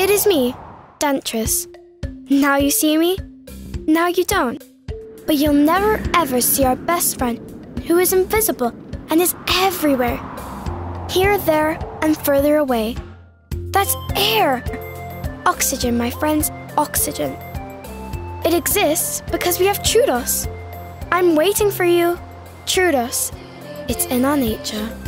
It is me, Dentris. Now you see me, now you don't. But you'll never ever see our best friend, who is invisible and is everywhere. Here, there, and further away. That's air. Oxygen, my friends, oxygen. It exists because we have TROODOS. I'm waiting for you. TROODOS. It's in our nature.